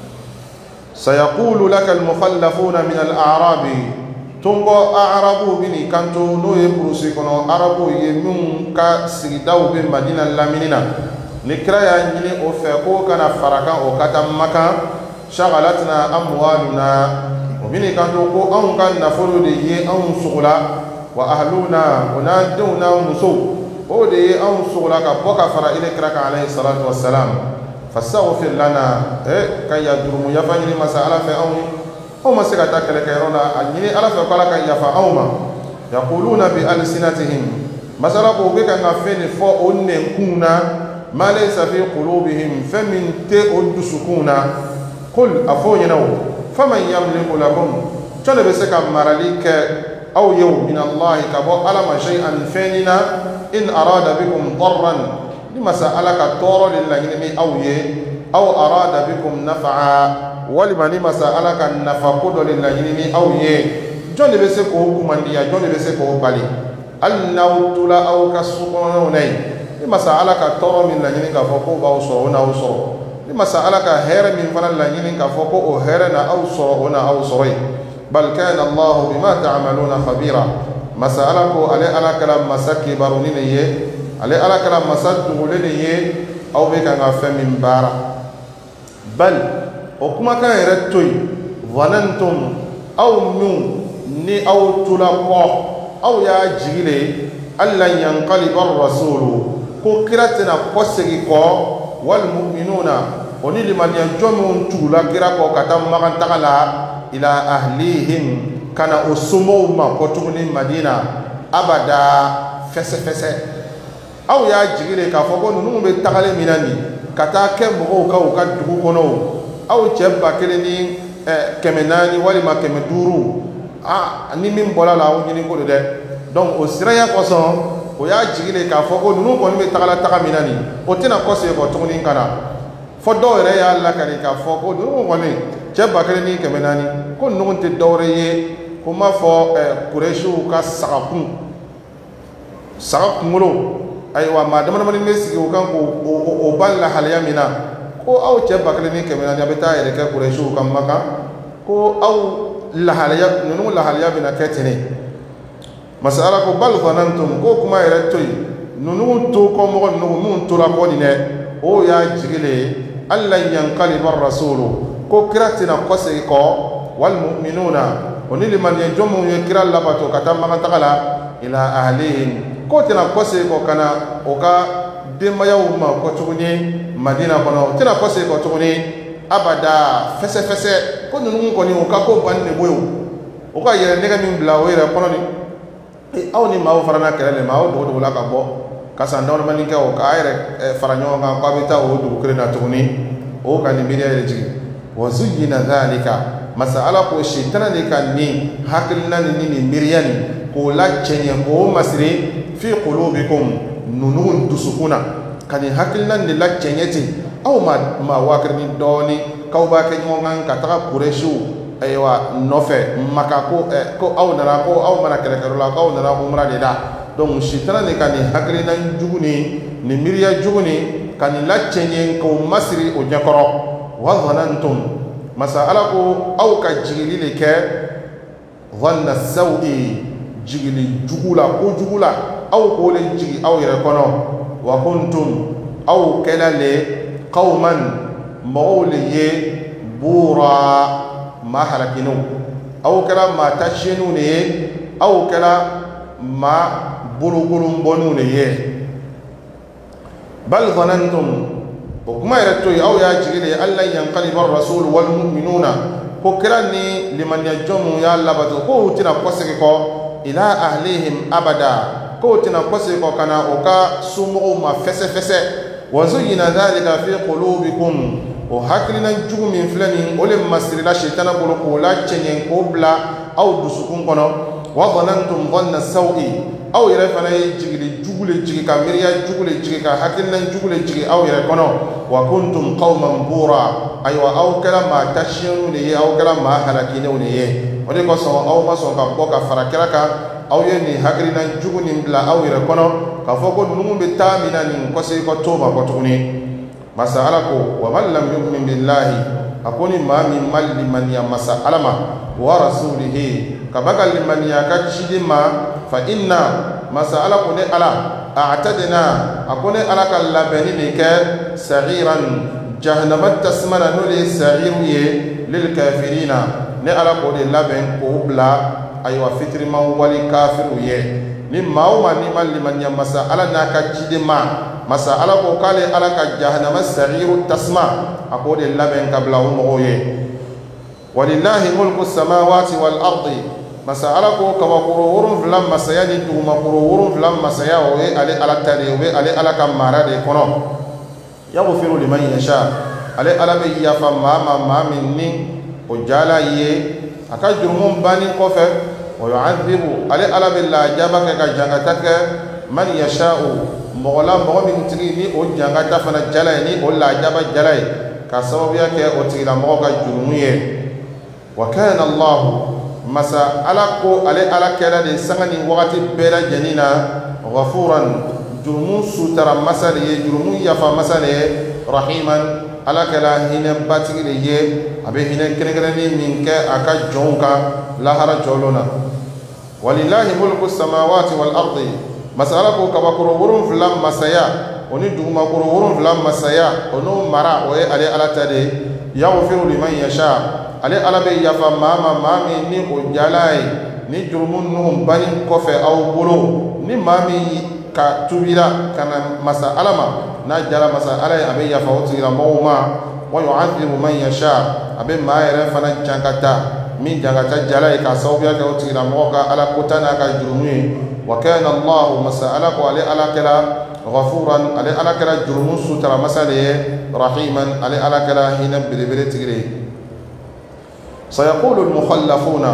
A: sayaqulu laka al-mukhallafuna min al-a'rabi tungo arabu bini kanto no ye burusi kono arabu ye mun ka sigidaw be madina laminina ni kira ya nyini o fe ko kana faraka o kata maka shagalatna amwaluna o bini kanto ko an kan nafuru de ye an sugula wa ahluna ona duna muso o de ye an sugula ka boka fara ile kira ka alayhi salatu wassalam fastaghfir lana kan ya durumu ya fanyini masala fe an وما سكتا كلكيرونا أجني ألا فقالك يفا أوما يقولون بألسنتهم مثلا بوبك نفين فأون كونا ما ليس في قلوبهم فمن تأد سكونا قل أفونينو فمن يملك لكم جنب سكا مراليك أو يوم من الله كبو ألم شيئا فيننا إن أراد بكم ضرا لما سألك الطور لله أو أراد بكم نفعا walima ni masala kan nafaqo do lillahi aw ye jonde be se ko kumandiya jonde be se ko bali alnaw tula aw kasukuna nay ni masala ka toro min la nyini ka foko ba so ona so ni masala ka hera min fala la nyini ka foko o hera na aw so ona aw so bal kana Allah bima ta'maluna khabira masala ko ale ala kalam masaki barunine ye ale ala kalam masaddu lene ye aw be kan afa min bara bal o kuma kan yɛrɛ to yen vanantum aw min ni aw tula kɔ aw y'a jigi le alla yanqaliba rasulu ko kira tɛna kɔsegi kɔ walmuminuna o ni limaniya jɔn minnu tugula kira kɔ ka taa magantaga la ila ahlihim kana o somɔgɔw ma kɔ tuguni madina abada fɛsɛfɛsɛ aw y'a jigi le k'a fɔ ko ninnu bɛ tagalen min na nin ka taa kɛ mɔgɔw ka u ka dugu kɔnɔ aw cɛ ba kelen ni 400 walima 500 ni min bɔra la aw ɲini ko de dɛ donc o siranya kɔsɔn o y'a jigi le k'a fɔ ko ninnu kɔni bɛ tagala taga min na nin o tɛna kɔsegin kɔ tuguni ka na fɔ dɔw yɛrɛ y'a lakali k'a fɔ ko ninnu kɔni cɛ ba kelen ni 400 ko ninnu tɛ dɔwɛrɛ ye ko n b'a fɔ kurɛsiw ka saga kunkolo ayiwa maa dama damani bɛ sigi o kan k'o ba lahalaya min na ko aw cɛ ba kelen ni 400 a bɛ taa yɛrɛ kɛ kurɛsiw ka Maka ko aw lahalaya ninnu lahalaya bɛna kɛ ten de masala ko bal zanantum ko kuma yɛrɛ to yen ninnu to kɔmɔgɔ ninnu minnu tora kɔ nin dɛ o y'a jigi le ye alla yanqaliba rasulu ko kira tɛna kɔsegin kɔ walmuminuna o ni limaniya jɔn minnu ye kira labato ka taa magantaga la ila ahlihim ko tɛna kɔsegin kɔ ka na o ka denbayaw ma kɔ tuguni madina kɔnɔ o tɛna kɔsegin kɔ tuguni abada fɛsɛfɛsɛ ko ninnu kɔni o ka ko banni de bɔ yen o ka yɛrɛ nɛgɛ min bila o yɛrɛ kɔnɔ ni aw ni maaw fara na kɛlɛ le ma aw dogo la ka bɔ ka san damadamani kɛ o k'a yɛrɛ fara ɲɔgɔn kan k'a bɛ taa o dugu kelen na tuguni o ka nin miiriya yɛrɛ jigin wa zuyyina dhalika masa ala ko sitana de ka nin hakilina ni nin miiriya nin k'o la cɛɲɛ k'o masiri fi qulubikum ninnu dusukuna ka nin hakilina de la cɛɲɛ ten aw ma waakiri ni dɔɔni k'aw b'a kɛ ɲɔgɔn kan ka taga kurɛsiw ayiwa nɔfɛ Maka ko aw nana ko aw mana kɛlɛkɛyɔrɔ la k'aw nana umra de la donc sitana de ka nin hakilina jugu ni nin miiriya jugu ni ka nin la cɛɲɛ k'o masiri o ɲɛkɔrɔ wa zanantum masa ala ko aw ka jigili le kɛ zanna sawi jigili jugula ko jugula aw ko le jigi aw yere kono wa kuntum aw kala le qauman mawliye bura ma halakinu aw kala ma tashinu ne aw kala ma bulugulum bonu ne ye bal dhanantum وكما يرتوي أو يجري ألا ينقلب الرسول والمؤمنون كوكراني لمن يجمع يا لبتو كو تنا قسكو إلى أهلهم أبدا كو تنا قسكو كان أوكا سمو ما فس وزين ذلك في قلوبكم وهكذا نجو من فلان ولم مسر لا شيطان بلوكو لا تشين كوبلا أو دسكون كنا وظننتم ظن السوء أو يرفعنا يجري جوجل جري كاميريا جوجل جري كهكذا جوجل جري أو يركونه وكنتم قوما بورا أيوة أو كلام ما تشينون ليه أو كلام ما هلكينون ليه ولكن سواء أو ما سواء كبوكا فركلك أو يعني هكذا جوجل بلا أو يركونه كفوق نوم بتامنا نقصي كتوما كتوني مسألكو ومن لم يؤمن بالله أكون ما من مال لمن يمس علما ورسوله كبقى لمن يكتشد ما فإن مسألة كوني على أعتدنا أكوني على كاللبنين صغيرا جهنم تسمنا نولي صغير للكافرين نعلى كوني لبن قبلا أيوة فتر ما ولي كافر نما وما نما لمن يمسا على نكتشد ما مسألة كوكالي على كجهنم صغير تسمع أكوني لبن قبلا ومغوي ولله ملك السماوات والأرض مسألة كما كورورون فلان مسيا ندوما كورورون فلان مسيا وهي على تاري وهي على كمارا ديكونو يغفر لمن يشاء على بيافا ما مني وجالا يه أكجرمون بني كفر ويعذب على بالله جابك كجانتك من يشاء مغلا مغمن تريني وجانتا فنا جلايني ولا جابا جلاي كسبب يك وتيلا مغا جرميه وكان الله مسا على على كلا دي سغني وقت بلا جنينا غفورا جرمو ستر مسالي جرمو يفا مسالي رحيما على كلا هنا باتي لي ابي هنا كنغرني منك اكا جونكا لا هر جولونا ولله ملك السماوات والارض مسالكو كبكرو ورون فلام مسايا وني دوما كرو ورون فلام مسايا ونو مرا وي على تدي يغفر لمن يشاء على بي يفا مامي ني وجالاي ني جرمون نهم بني كوفي او بولو ني مامي ka tubira kana masalama na jara masala abe ya fawtira mawma wa yu'adhibu man yasha abe maayere fana jankata min jankata jala ka sawbiya ka utira mawka ala kutana ka jurumi wa kana Allah masala ko ala kala ghafuran ala kala jurumun sutra masale rahiman ala kala hina bilibili tigre sayaqulu al-mukhallafuna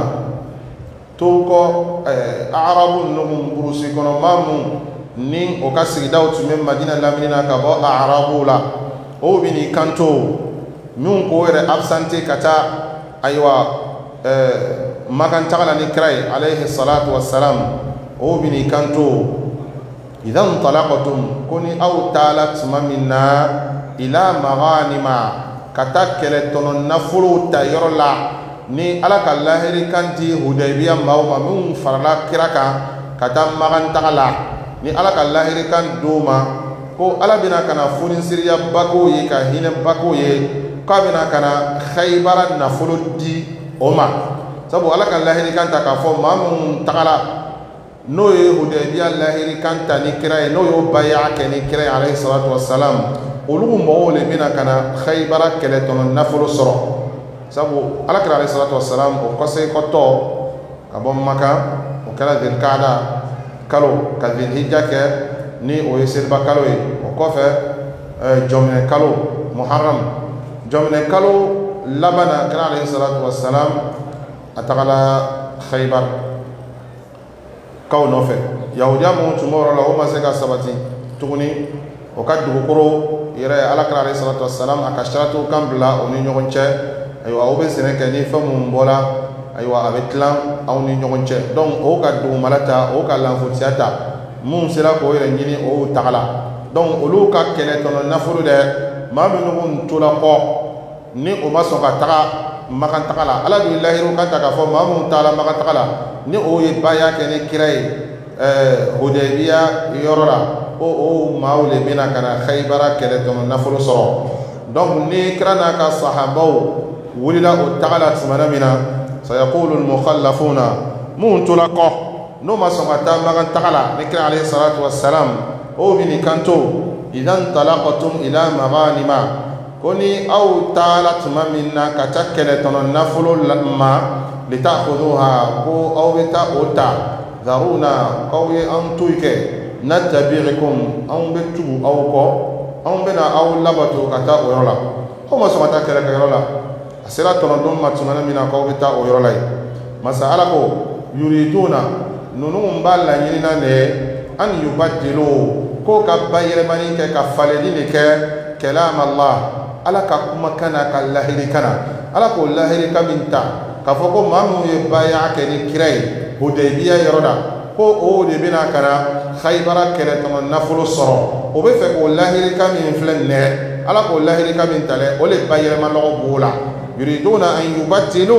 A: tuko a'rabun num burusi kono mamu ni o ka sigidaw tun bɛ madina laminina ka bɔ arabu la o bɛ n'i kanto min ko yɛrɛ absente ka taa ayiwa makantaga la ni kira ye alayhi salatu wassalam o bɛ n'i kanto idan talaqtum ko ni aw taala tuma min na ila maghanima ka taa kɛlɛ tɔnɔ nafolo ta yɔrɔ la ni ala ka lahiri kanti hudaybiya maaw ma min farala kira kan ka taa makantaga la ni ala ka lahiri kan doma ko ala bina kana funin siriya bako ye ka hine bako ye ka bina kana khaybara nafolo di oma sabu ala ka lahiri kan ta ka fo mamun tagala no ye hudaybiya lahiri kan ta ni kira no yo baya ke ni kira alayhi salatu wassalam ulu mo le bina kana khaybara kele ton nafolo soro sabu ala kira alayhi salatu wassalam o kose ko to abon maka o kala del kada kalo ka dhilhijja ke ni o ye seliba kalo ye o kɔfɛ jɔminɛ kalo muharram jɔminɛ kalo labana kira alayhi salatu wassalam a tagala khaybar kaw nɔfɛ yahudiya mun tun b'o yɔrɔ la o ma se ka sabati tuguni o ka dugukolo yɛrɛ ala kira alayhi salatu wassalam a ka saratu kan bila o ni ɲɔgɔn cɛ ayiwa o bɛ sɛnɛ kɛ ni fɛn mun bɔla ayiwa a bɛ tilan aw ni ɲɔgɔn cɛ donc o ka dugumala ta o ka lanfotiya ta mun sera k'o yɛrɛ ɲini o tagala donc olu ka kɛlɛ tɔnɔ nafolo dɛ maa min ɲɔgɔn tola kɔ ni o ma sɔn ka taga makan takala ala du lahiru kan ta ka fo mamun taala makan takala ni o ye baya ke ni kirai Hudaybiya yorora o maule bina kana Khaybara kele to nafulu soro donc ni krana ka sahabaw wulila o takala tsmana mina sayaqulu al mukhallafuna mun tulaqo no ma somata magan takala ni kira alayhi salatu wassalam o bini kanto idan talaqatum ila maghanima koni aw talat mamina katakele tono nafulu lamma litakhudhuha ko aw bita ota daruna qawi antuike natabi'ukum aw bitu aw ko aw bina aw labatu kata orola o ma somata kele kala asira tono dum matumana mina ko bita orola masala ko yuriduna nunu mballa nyina ne an yubaddilu ko ka bayre mani ke ka faledi ne ke kalam Allah ala ka kuma kana ka lahiri kana ala ko lahiri ka minta ka foko mamu ye baya ke ni kirai Hudaybiya yoroda ko o de bina kana Khaybara kele to nafulu soro o be fe ko lahiri ka min flen ne ala ko lahiri ka min tale o le bayre man lo bula yuriduna an yubaddilu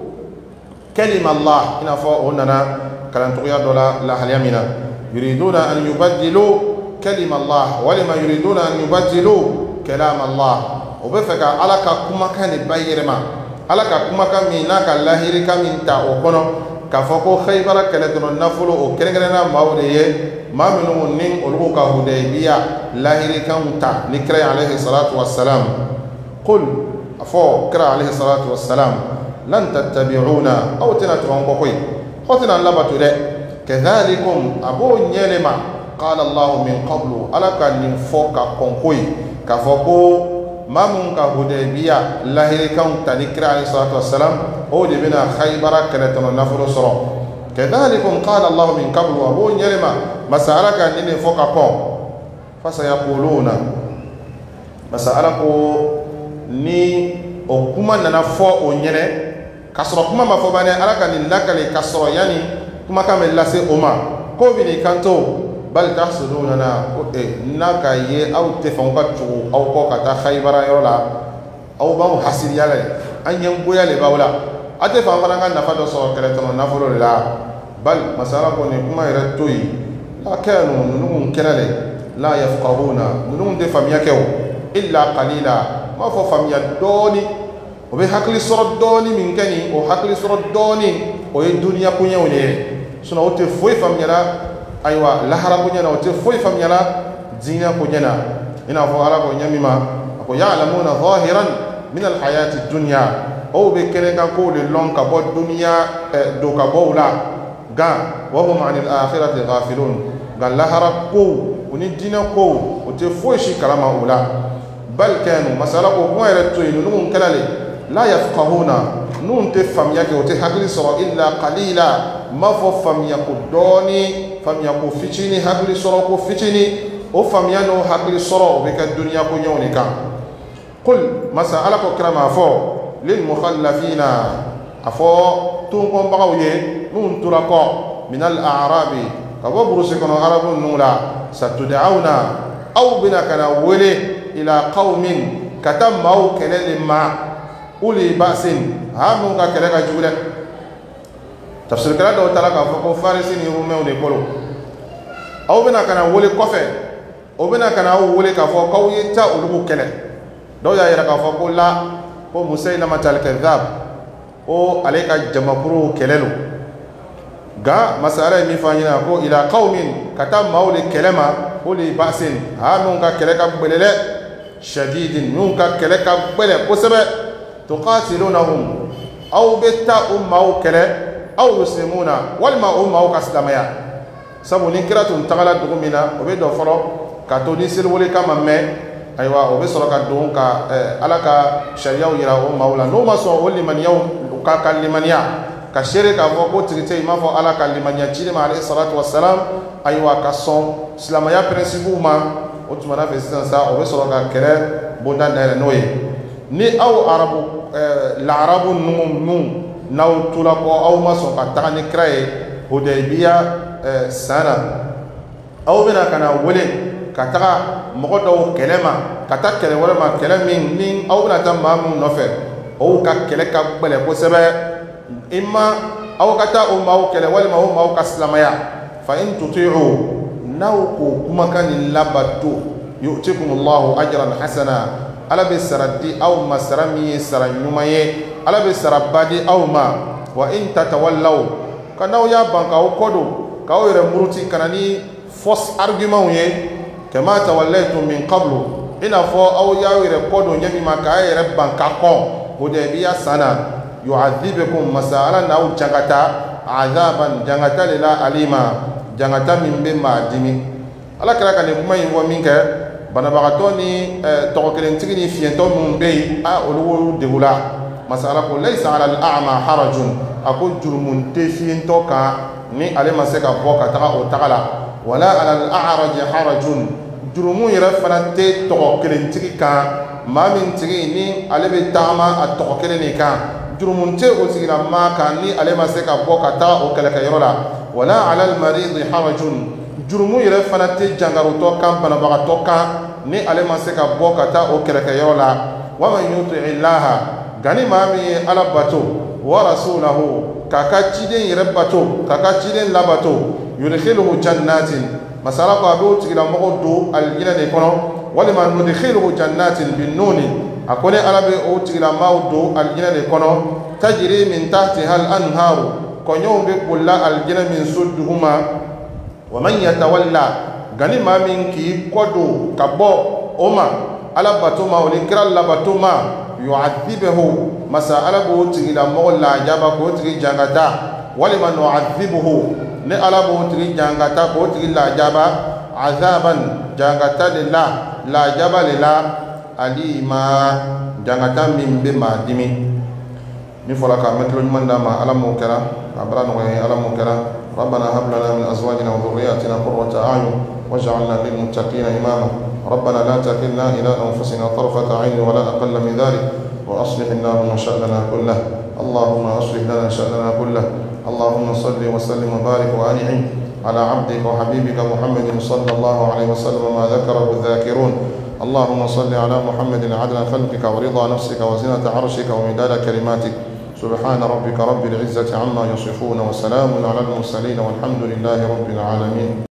A: kalima Allah ina fo onana kalantuya dola la halyamina yuriduna an yubaddilu kalima Allah walima yuriduna an yubaddilu kalam Allah o be fe ka ala ka kuma kan bayre ma ala ka kuma kan min na ka lahiri ka min ta o kono ka foko Khaybara kele to nafulu o kerengerena mawde ye maminu nin olu ka Hudaybiya lahiri kan ta ni kira alayhi salatu wassalam qul afo kira alayhi salatu wassalam lan tattabi'una aw tanatun ko koy hotina labatu de kadhalikum abu nyelema qala Allah min qablu alaka nin foka konkoy ka foko mamun ka Hudaybiya lahiri kan tani kira alayhi salatu wassalam o de bina Khaybara kele to nafuru soro kadhalikum qala Allah min qablu abu nyelema masalaka nin foka ko fasayaquluna masalako ni o kuma nana fo o nyene kasoro kuma ma fo bane alaka ni lakale kasoro yani kuma kame lase oma ko bini kanto bal tahsuduna na naka ye aw te fon ka tu aw ko kata Khaybara yola aw ba hasil yale anyen boyale bawla ate fa fana kan nafa do so kele to nafolo la bal masala ko ni kuma ira toyi la kanu nunun kenale la yafqahuna nunun de famiya kew illa qalila ma fo famiya doni o be hakli soro doni min kani o hakli soro doni o e dunya kunya woni suna o te foi famiya aywa lahara kunya na o te foi famiya dina kunya na ina fo ala ko nyamima ko ya'lamuna zahiran min alhayati dunya o be kene ka ko le lon ka bo dunya do ka bo la ga wa hum anil akhirati ghafilun ga lahara ko oni dina ko o te foi shi kalama ula bal kanu masala ko ko ere to inu nun kalale la yafqahuna nun te famiya ke o te hakli soro illa qalila ma fo famiya ko doni famiya ko fitini hakli soro ko fitini o famiya no hakli soro be ka dunya ko nyoni kan qul masala ko krama fo lil mukhallafina afo tun ko bagawye nun turako min al a'rabi ka bo burusi kono arabun nula satud'auna aw bina kana wele ila qaumin katam mau kelele ma uli basin hamu ka kele ka jule tafsir kala do tala ka ko farisi ni rumew de kolo aw bina kana wole kofe o bina kana wole ka fo kawye ta ulugu kele do ya yara ka fo ko la ko musailama tal kadhab o alayka jamapuru kelelo ga masara mi fanyina ko ila qaumin katam mauli kelema uli basin hamu ka kele ka belele shadidin nunka kele ka bele ko sebe tuqatilunahum aw bitta umma kala aw muslimuna walma umma kaslamaya sabu ni kiratun tagala dugumina o be do foro ka to ni sel wole kama me aywa o be soro ka don ka alaka sharia yira umma wala no ma so woli man yaw ka kalimaniya ka shere ka fo ko tirite ma fo alaka limaniya chile ma alayhi salatu wassalam aywa ka son islamaya principe ma o tumana fe sa o be soro ka kere bonda na noye ni aw arabu l'arabu num naw tulako aw maso ka tani kraye Hudaybiya sana aw bina kana wole ka taga mogo daw kelema ka ta kele wala ma kele min aw bina ta mamu nofe أو ككلك بله كسبة إما أو كتا أو ما أو كله ولا ما هو ما أو كسلميا فإن تطيعوا نوكو كما كان لبتو يؤتكم الله أجرا حسنا على بسردي أو مسرمي سرنيمي على بسربادي أو ما وإن تتولوا كناو يا بانك أو كودو كاو يرمروتي كناني فوس أرجمون كما توليتم من قبل إن فو أو يا يركودو يمي ما كاي ربان كاكون هدبيا سنة يعذبكم مسالا أو جغتا عذابا جغتا للا أليما جغتا من بما دمي ala kala ka ne kuma yin fɔ min kɛ banabagatɔ ni tɔgɔkelentigi ni fiɲɛtɔ minnu bɛ yen a olu degun la masala ko laysa ala al-a'ma harajun a ko jurumun tɛ fiɲɛtɔ kan ni ale ma se ka bɔ ka taga o taga la wala ala al-a'raj harajun jurumun yɛrɛ fana tɛ tɔgɔkelentigi kan maa min tigi ni ale bɛ taama a tɔgɔkelen de kan jurumun tɛ o tigilama kan ni ale ma se ka bɔ ka taga o kɛlɛkɛyɔrɔ la wala ala al-marid harajun jurumu yɛrɛ fana tɛ jangarutɔ kan banabagatɔ kan ni ale ma se ka bɔ ka taa o kɛlɛkɛyɔrɔ la wa man yuti illaha gani maa min ye ala bato wa rasulahu k'a ka ciden yɛrɛ bato k'a ka ciden labato yudkhiluhu jannatin masala ko a bɛ o tigilamɔgɔ don alijinɛ de kɔnɔ walima nudkhiluhu jannatin binnuni a ko ni ala bɛ o tigilamɔgɔ don alijinɛ de kɔnɔ tajiri min tahtiha al-anharu kɔɲɔw bɛ bolila alijinɛ min so duguma ومن يتولى غني ما من كي كودو كبو اوما على باتوما ولكرا لباتوما يعذبه مساله بوتي الى مولا جابا بوتي جانغاتا ولمن نعذبه ني على بوتي جانغاتا بوتي لا جابا عذابا جانغاتا لله لا جابا لله عليما جانغاتا من بما دمي ني فلاكا متلو من دما على موكرا ابران وهي على موكرا ربنا هب لنا من أزواجنا وذرياتنا قرة أعين واجعلنا للمتقين إماما ربنا لا تكلنا إلى أنفسنا طرفة عين ولا أقل من ذلك وأصلح اللهم شأننا كله اللهم أصلح لنا شأننا كله اللهم صل وسلم وبارك وأنعم على عبدك وحبيبك محمد صلى الله عليه وسلم ما ذكره الذاكرون اللهم صل على محمد عدل خلقك ورضا نفسك وزنة عرشك ومداد كلماتك سبحان ربك رب العزة عما يصفون وسلام على المرسلين والحمد لله رب العالمين.